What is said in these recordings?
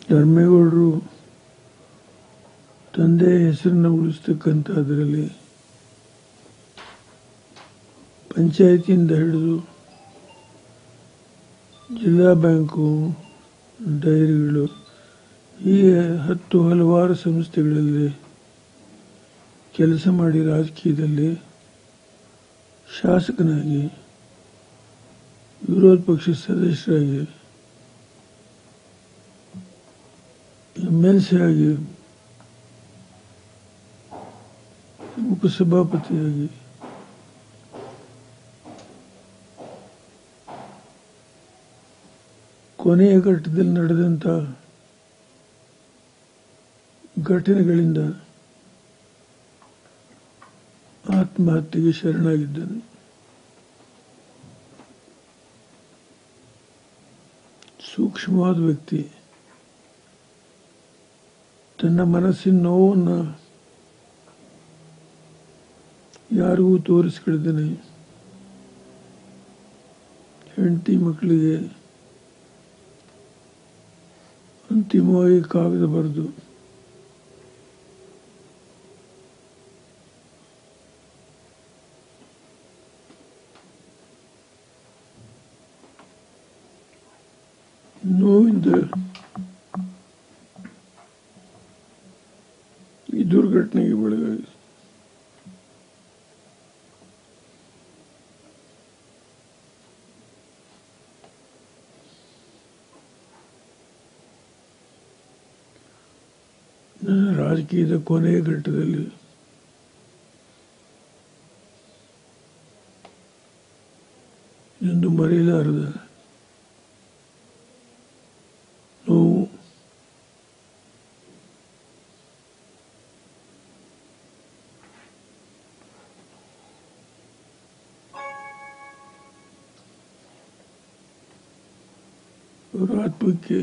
ಧರ್ಮೇಗೌಡರು ತಂದೆ ಹೆಸರನ್ನು ಉಳಿಸ್ತಕ್ಕಂಥದ್ರಲ್ಲಿ ಪಂಚಾಯತಿಯಿಂದ ಹಿಡಿದು ಜಿಲ್ಲಾ ಬ್ಯಾಂಕು, ಡೈರಿಗಳು, ಹೀಗೆ ಹಲವಾರು ಸಂಸ್ಥೆಗಳಲ್ಲಿ ಕೆಲಸ ಮಾಡಿ ರಾಜಕೀಯದಲ್ಲಿ ಶಾಸಕನಾಗಿ, ವಿರೋಧ ಪಕ್ಷದ ಸದಸ್ಯರಾಗಿ, MLC ಆಗಿ, ಉಪಸಭಾಪತಿಯಾಗಿ ಕೊನೆಯ ಘಟ್ಟದಲ್ಲಿ ನಡೆದಂತ ಘಟನೆಗಳಿಂದ ಆತ್ಮಹತ್ಯೆಗೆ ಶರಣಾಗಿದ್ದಾನೆ. ಸೂಕ್ಷ್ಮವಾದ ವ್ಯಕ್ತಿ. ತನ್ನ ಮನಸ್ಸಿನ ನೋವನ್ನು ಯಾರಿಗೂ ತೋರಿಸ್ಕೊಳ್ತಾನೆ. ಹೆಂಡತಿ ಮಕ್ಕಳಿಗೆ ಅಂತಿಮವಾಗಿ ಕಾಗದ ಬರೆದು ನೋವಿಂದ ಈ ದುರ್ಘಟನೆಗೆ ಒಳಗಾಗಿ ರಾಜಕೀಯದ ಕೊನೆಯ ಘಟ್ಟದಲ್ಲಿ ಎಂದು ಮರೆಯಲಾರದ ನೋವು. ಅವರ ಆತ್ಮಕ್ಕೆ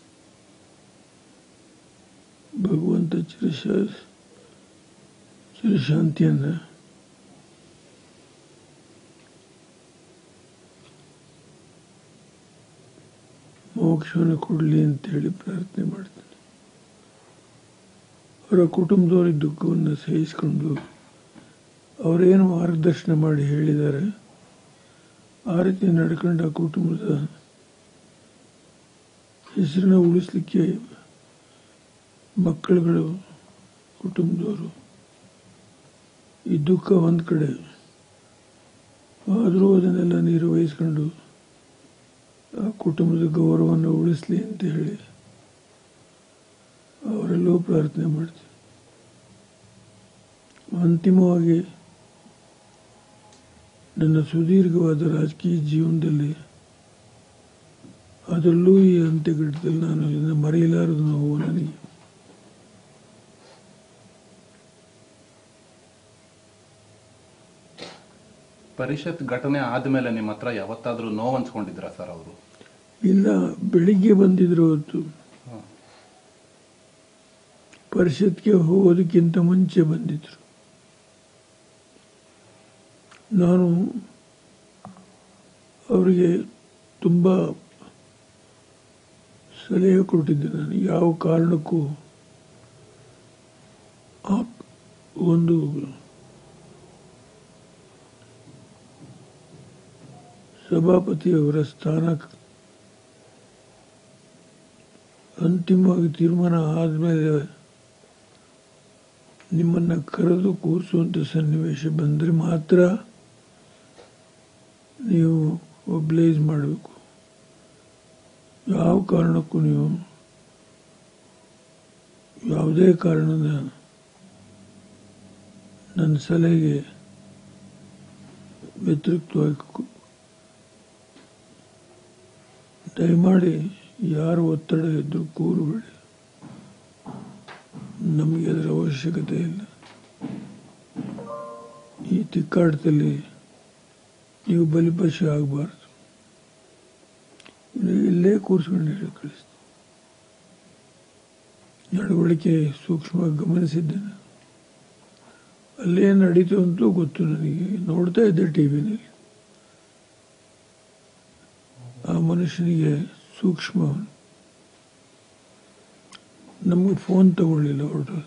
ಭಗವಂತ ಚಿರಶಾಂತಿಯನ್ನ ಮೋಕ್ಷವನ್ನು ಕೊಡಲಿ ಅಂತೇಳಿ ಪ್ರಾರ್ಥನೆ ಮಾಡ್ತೇನೆ. ಅವರ ಕುಟುಂಬದವರ ದುಃಖವನ್ನು ಸಹಿಸಿಕೊಂಡು ಅವರೇನು ಮಾರ್ಗದರ್ಶನ ಮಾಡಿ ಹೇಳಿದ್ದಾರೆ ಆ ರೀತಿ ನಡ್ಕೊಂಡ ಕುಟುಂಬದ ಹೆಸರನ್ನ ಉಳಿಸ್ಲಿಕ್ಕೆ ಮಕ್ಕಳುಗಳು, ಕುಟುಂಬದವರು ಈ ದುಃಖ ಒಂದ್ ಕಡೆ, ಆದರೂ ಅದನ್ನೆಲ್ಲ ನಿರ್ವಹಿಸಿಕೊಂಡು ಆ ಕುಟುಂಬದ ಗೌರವವನ್ನು ಉಳಿಸಲಿ ಅಂತ ಹೇಳಿ ಅವರೆಲ್ಲೂ ಪ್ರಾರ್ಥನೆ ಮಾಡ್ತೀವಿ. ಅಂತಿಮವಾಗಿ ನನ್ನ ಸುದೀರ್ಘವಾದ ರಾಜಕೀಯ ಜೀವನದಲ್ಲಿ ಅದರಲ್ಲೂ ಈ ಅಂತ್ಯಘಟ್ಟದಲ್ಲಿ ನಾನು ಇದನ್ನು ಮರೆಯಲಾರದು ನೋವು ನನಗೆ. ಪರಿಷತ್ ಘಟನೆ ಆದ್ಮೇಲೆ ನಿಮ್ಮ ಹತ್ರ ಯಾವತ್ತಾದ್ರೂ ನೋವು ಹಂಚ್ಕೊಂಡಿದ್ರ ಸರ್ ಅವರು? ಇಲ್ಲ, ಬೆಳಿಗ್ಗೆ ಬಂದಿದ್ರು. ಅವತ್ತು ಪರಿಷತ್ಗೆ ಹೋಗೋದಕ್ಕಿಂತ ಮುಂಚೆ ಬಂದಿದ್ರು. ನಾನು ಅವರಿಗೆ ತುಂಬಾ ಸಲಹೆ ಕೊಟ್ಟಿದ್ದೆ. ನಾನು ಯಾವ ಕಾರಣಕ್ಕೂ ಒಂದು ಸಭಾಪತಿಯವರ ಸ್ಥಾನ ಅಂತಿಮವಾಗಿ ತೀರ್ಮಾನ ಆದಮೇಲೆ ನಿಮ್ಮನ್ನ ಕರೆದು ಕೂರಿಸುವಂತ ಸನ್ನಿವೇಶ ಬಂದರೆ ಮಾತ್ರ ನೀವು ಒಬ್ಲೈಸ್ ಮಾಡಬೇಕು. ಯಾವ ಕಾರಣಕ್ಕೂ ನೀವು ಯಾವುದೇ ಕಾರಣದ ನನ್ನ ಸಲಹೆಗೆ ವ್ಯತಿರಿಕ್ತವಾಗಿ ದಯಮಾಡಿ ಯಾರು ಒತ್ತಡ ಇದ್ರೂ ಕೂರುಬೇಡಿ. ನಮಗೆ ಅದರ ಅವಶ್ಯಕತೆ ಇಲ್ಲ. ಈ ತಿಕ್ಕಾಟದಲ್ಲಿ ನೀವು ಬಲಿಪಶು ಆಗಬಾರ್ದು. ಇಲ್ಲೇ ಕೂರಿಸ್ಕೊಂಡು ಹೇಳಿ ಕಳಿಸ್ತೀನಿ. ನಡವಳಿಕೆ ಸೂಕ್ಷ್ಮವಾಗಿ ಗಮನಿಸಿದ್ದೇನೆ. ಅಲ್ಲೇ ನಡೀತು ಅಂತೂ ಗೊತ್ತು ನನಗೆ. ನೋಡ್ತಾ ಇದ್ದೆ ಟಿವಿನಲ್ಲಿ. ಆ ಮನುಷ್ಯನಿಗೆ ಸೂಕ್ಷ್ಮ ನಮಗೆ ಫೋನ್ ತಗೊಳ್ಳಿಲ್ಲ ಹೊರಟು.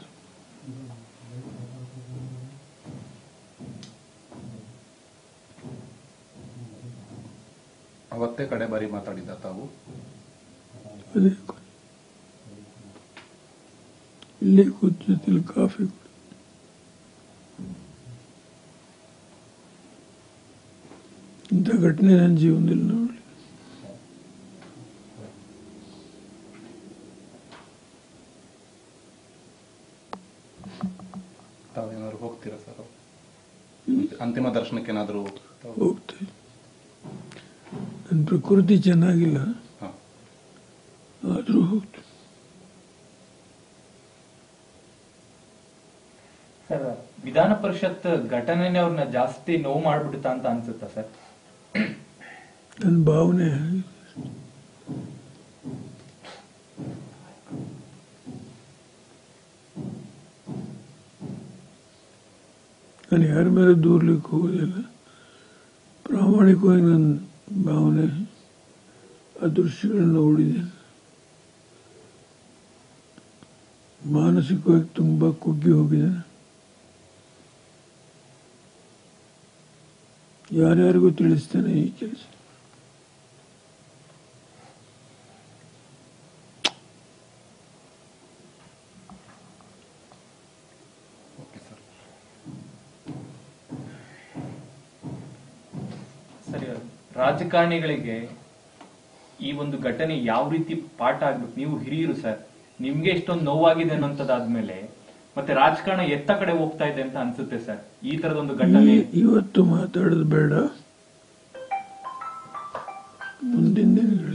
ಅವತ್ತೇ ಕಡೆ ಬಾರಿ ಮಾತಾಡಿದ್ದ ತಾವು? ಅದೇ ಇಲ್ಲಿ ಕೂತಿಲ್ಲಿ ಕಾಫಿ ಇಂಥ ಘಟನೆ ನನ್ನ ಜೀವನದಲ್ಲಿ ನೋಡಿ. ತಾವೇನಾದ್ರು ಹೋಗ್ತೀರಾ ಸರ್? ಅಂತಿಮ ದರ್ಶನಕ್ಕೆ ಏನಾದರೂ ಹೋಗ್ತೇವೆ. ನನ್ನ ಪ್ರಕೃತಿ ಚೆನ್ನಾಗಿಲ್ಲ, ಆದರೂ ಹೋಗ್ತೇವೆ. ಸರ್, ವಿಧಾನ ಪರಿಷತ್ ಘಟನೆನೇ ಅವ್ರನ್ನ ಜಾಸ್ತಿ ನೋವು ಮಾಡ್ಬಿಡುತ್ತಾ ಅಂತ ಅನ್ಸುತ್ತಾ ಸರ್? ನನ್ನ ಭಾವನೆ ನಾನು ಯಾರ ಮೇಲೆ ದೂರ್ಲಿಕ್ಕೆ ಹೋಗೋದಿಲ್ಲ. ಪ್ರಾಮಾಣಿಕವಾಗಿ ನನ್ನ ಭಾವನೆ ಆ ದೃಶ್ಯಗಳನ್ನ ನೋಡಿದ್ದೇನೆ. ಮಾನಸಿಕವಾಗಿ ತುಂಬಾ ಕುಗ್ಗಿ ಹೋಗಿದ್ದೇನೆ. ಯಾರ್ಯಾರಿಗೂ ತಿಳಿಸ್ತೇನೆ ಈ ಕೆಲಸ. ಸರಿ, ರಾಜಕಾರಣಿಗಳಿಗೆ ಈ ಒಂದು ಘಟನೆ ಯಾವ ರೀತಿ ಪಾಠ ಆಗ್ಬೇಕು? ನೀವು ಹಿರಿಯರು ಸರ್, ನಿಮ್ಗೆ ಇಷ್ಟೊಂದು ನೋವಾಗಿದೆ ಅನ್ನೋಂಥದ್ದಾದ್ಮೇಲೆ ಮತ್ತೆ ರಾಜಕಾರಣ ಎತ್ತ ಕಡೆ ಹೋಗ್ತಾ ಇದೆ ಅಂತ ಅನ್ಸುತ್ತೆ ಸರ್ ಈ ತರದೊಂದು ಘಟನೆ? ಇವತ್ತು ಮಾತಾಡೋದು ಬೇಡ, ಮುಂದಿನ ದಿನಗಳಲ್ಲಿ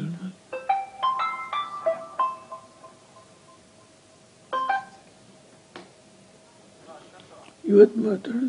ಇವತ್ತು ಮಾತಾಡೋದು.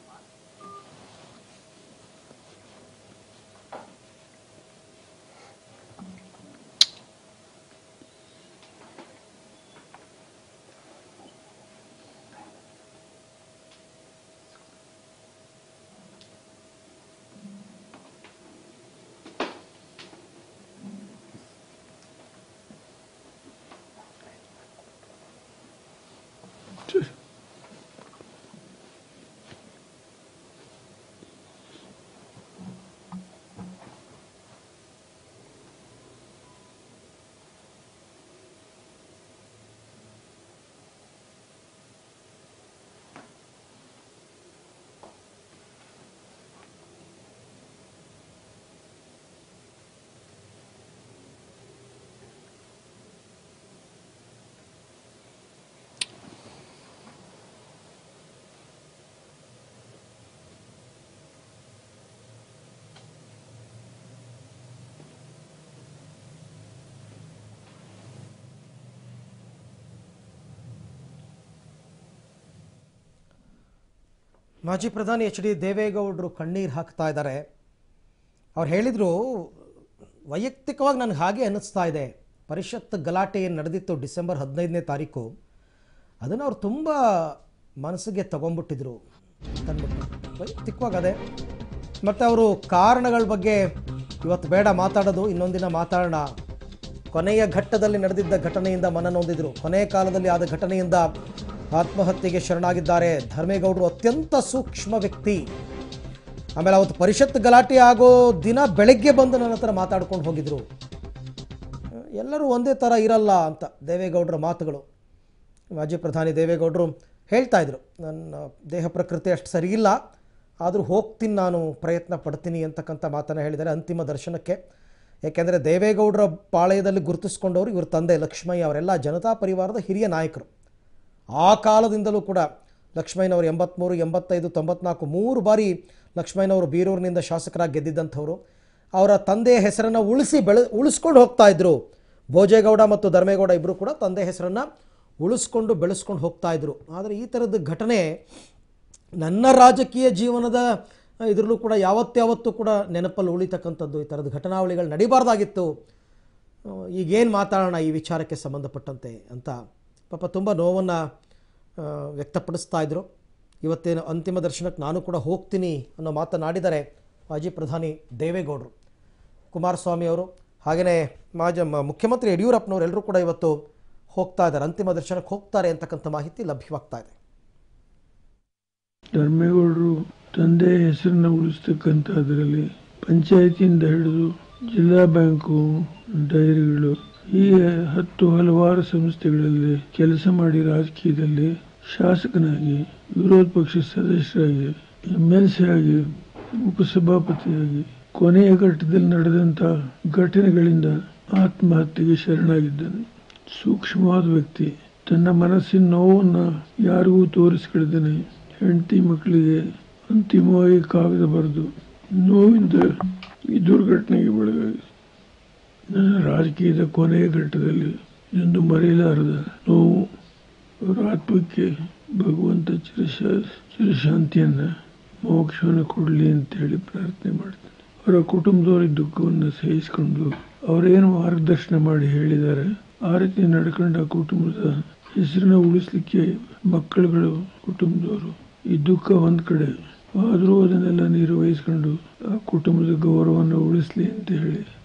ಮಾಜಿ ಪ್ರಧಾನಿ ಎಚ್ ಡಿ ದೇವೇಗೌಡರು ಕಣ್ಣೀರು ಹಾಕ್ತಾ ಇದ್ದಾರೆ. ಅವ್ರು ಹೇಳಿದರು, ವೈಯಕ್ತಿಕವಾಗಿ ನನಗೆ ಹಾಗೆ ಅನ್ನಿಸ್ತಾ ಇದೆ. ಪರಿಷತ್ ಗಲಾಟೆ ಏನು ನಡೆದಿತ್ತು ಡಿಸೆಂಬರ್ 15ನೇ ತಾರೀಕು, ಅದನ್ನು ಅವ್ರು ತುಂಬ ಮನಸ್ಸಿಗೆ ತಗೊಂಡ್ಬಿಟ್ಟಿದ್ರು ಅಂದ್ಬಿಟ್ಟು ವೈಯಕ್ತಿಕವಾಗಿ ಅದೇ. ಮತ್ತು ಅವರು ಕಾರಣಗಳ ಬಗ್ಗೆ ಇವತ್ತು ಬೇಡ ಮಾತಾಡೋದು, ಇನ್ನೊಂದಿನ ಮಾತಾಡೋಣ. ಕೊನೆಯ ಘಟ್ಟದಲ್ಲಿ ನಡೆದಿದ್ದ ಘಟನೆಯಿಂದ ಮನನೊಂದಿದ್ರು. ಕೊನೆಯ ಕಾಲದಲ್ಲಿ ಆದ ಘಟನೆಯಿಂದ ಆತ್ಮಹತ್ಯೆಗೆ ಶರಣಾಗಿದ್ದಾರೆ. ಧರ್ಮೇಗೌಡರು ಅತ್ಯಂತ ಸೂಕ್ಷ್ಮ ವ್ಯಕ್ತಿ. ಆಮೇಲೆ ಅವತ್ತು ಪರಿಷತ್ ಗಲಾಟೆ ಆಗೋ ದಿನ ಬೆಳಗ್ಗೆ ಬಂದು ನನ್ನ ಹತ್ರ ಮಾತಾಡ್ಕೊಂಡು ಹೋಗಿದ್ರು. ಎಲ್ಲರೂ ಒಂದೇ ಥರ ಇರಲ್ಲ ಅಂತ ದೇವೇಗೌಡರ ಮಾತುಗಳು. ಮಾಜಿ ಪ್ರಧಾನಿ ದೇವೇಗೌಡರು ಹೇಳ್ತಾ ಇದ್ರು, ನನ್ನ ದೇಹ ಪ್ರಕೃತಿ ಅಷ್ಟು ಸರಿಯಿಲ್ಲ, ಆದರೂ ಹೋಗ್ತೀನಿ, ನಾನು ಪ್ರಯತ್ನ ಪಡ್ತೀನಿ ಅಂತಕ್ಕಂಥ ಮಾತನ್ನು ಹೇಳಿದ್ದಾರೆ ಅಂತಿಮ ದರ್ಶನಕ್ಕೆ. ಏಕೆಂದರೆ ದೇವೇಗೌಡರ ಪಾಳೆಯದಲ್ಲಿ ಗುರುತಿಸ್ಕೊಂಡವರು ಇವ್ರ ತಂದೆ ಲಕ್ಷ್ಮಯ್ಯ ಅವರೆಲ್ಲ ಜನತಾ ಪರಿವಾರದ ಹಿರಿಯ ನಾಯಕರು. ಆ ಕಾಲದಿಂದಲೂ ಕೂಡ ಲಕ್ಷ್ಮಯ್ಯನವರು 83, 85, 94 3 ಬಾರಿ ಲಕ್ಷ್ಮಯ್ಯನವರು ಬೀರೂರಿನಿಂದ ಶಾಸಕರಾಗಿ ಗೆದ್ದಿದ್ದಂಥವ್ರು. ಅವರ ತಂದೆಯ ಹೆಸರನ್ನು ಉಳಿಸ್ಕೊಂಡು ಹೋಗ್ತಾ ಇದ್ರು. ಭೋಜೇಗೌಡ ಮತ್ತು ಧರ್ಮೇಗೌಡ ಇಬ್ಬರು ಕೂಡ ತಂದೆ ಹೆಸರನ್ನು ಉಳಿಸ್ಕೊಂಡು ಬೆಳೆಸ್ಕೊಂಡು ಹೋಗ್ತಾ ಇದ್ರು. ಆದರೆ ಈ ಥರದ ಘಟನೆ ನನ್ನ ರಾಜಕೀಯ ಜೀವನದ ಇದರಲ್ಲೂ ಕೂಡ ಯಾವತ್ತಾವತ್ತೂ ಕೂಡ ನೆನಪಲ್ಲಿ ಉಳಿತಕ್ಕಂಥದ್ದು. ಈ ಥರದ ಘಟನಾವಳಿಗಳು ನಡೀಬಾರ್ದಾಗಿತ್ತು. ಈಗೇನು ಮಾತಾಡೋಣ ಈ ವಿಚಾರಕ್ಕೆ ಸಂಬಂಧಪಟ್ಟಂತೆ ಅಂತ ಪಾಪ ತುಂಬ ನೋವನ್ನು ವ್ಯಕ್ತಪಡಿಸ್ತಾ ಇದ್ರು. ಇವತ್ತೇನು ಅಂತಿಮ ದರ್ಶನಕ್ಕೆ ನಾನು ಕೂಡ ಹೋಗ್ತೀನಿ ಅನ್ನೋ ಮಾತನಾಡಿದ್ದಾರೆ ಮಾಜಿ ಪ್ರಧಾನಿ ದೇವೇಗೌಡರು. ಕುಮಾರಸ್ವಾಮಿ ಅವರು ಹಾಗೆಯೇ ಮುಖ್ಯಮಂತ್ರಿ ಯಡಿಯೂರಪ್ಪನವರು ಎಲ್ಲರೂ ಕೂಡ ಇವತ್ತು ಹೋಗ್ತಾ ಇದ್ದಾರೆ, ಅಂತಿಮ ದರ್ಶನಕ್ಕೆ ಹೋಗ್ತಾರೆ ಅಂತಕ್ಕಂಥ ಮಾಹಿತಿ ಲಭ್ಯವಾಗ್ತಾ ಇದೆ. ಧರ್ಮೇಗೌಡರು ತಂದೆ ಹೆಸರನ್ನ ಉಳಿಸ್ತಕ್ಕಂಥ ಅದರಲ್ಲಿ ಪಂಚಾಯತಿಯಿಂದ ಹಿಡಿದು ಜಿಲ್ಲಾ ಬ್ಯಾಂಕು, ಡೈರಿಗಳು, ಹೀಗೆ ಹಲವಾರು ಸಂಸ್ಥೆಗಳಲ್ಲಿ ಕೆಲಸ ಮಾಡಿ ರಾಜಕೀಯದಲ್ಲಿ ಶಾಸಕನಾಗಿ, ವಿರೋಧ ಪಕ್ಷದ ಸದಸ್ಯರಾಗಿ, MLC ಆಗಿ, ಉಪಸಭಾಪತಿಯಾಗಿ ಕೊನೆಯ ಘಟ್ಟದಲ್ಲಿ ನಡೆದಂತ ಘಟನೆಗಳಿಂದ ಆತ್ಮಹತ್ಯೆಗೆ ಶರಣಾಗಿದ್ದಾನೆ. ಸೂಕ್ಷ್ಮವಾದ ವ್ಯಕ್ತಿ. ತನ್ನ ಮನಸ್ಸಿನ ನೋವನ್ನ ಯಾರಿಗೂ ತೋರಿಸ್ಕೊಳ್ದೇನೆ ಹೆಂಡತಿ ಮಕ್ಕಳಿಗೆ ಅಂತಿಮವಾಗಿ ಕಾಗದ ಬರೆದು ನೋವಿಂದ ಈ ದುರ್ಘಟನೆಗೆ ಒಳಗಾಗಿ ನನ್ನ ರಾಜಕೀಯದ ಕೊನೆಯ ಘಟ್ಟದಲ್ಲಿ ಎಂದು ಮರೆಯಲಾರದ ನೋವು. ಅವರ ಆತ್ಮಕ್ಕೆ ಭಗವಂತ ಚಿರಶಾಂತಿಯನ್ನ, ಮೋಕ್ಷವನ್ನು ಕೊಡಲಿ ಅಂತ ಹೇಳಿ ಪ್ರಾರ್ಥನೆ ಮಾಡ್ತೇನೆ. ಅವರ ಕುಟುಂಬದವರ ದುಃಖವನ್ನು ಸಹಿಸಿಕೊಂಡು ಅವರೇನು ಮಾರ್ಗದರ್ಶನ ಮಾಡಿ ಹೇಳಿದ್ದಾರೆ ಆ ರೀತಿ ನಡ್ಕೊಂಡ ಕುಟುಂಬದ ಹೆಸರನ್ನ ಉಳಿಸ್ಲಿಕ್ಕೆ ಮಕ್ಕಳುಗಳು, ಕುಟುಂಬದವರು ಈ ದುಃಖ ಒಂದ್ ಕಡೆ ಆದರೂ ಅದನ್ನೆಲ್ಲ ನಿರ್ವಹಿಸಿಕೊಂಡು ಆ ಕುಟುಂಬದ ಗೌರವವನ್ನು ಉಳಿಸ್ಲಿ ಅಂತ ಹೇಳಿ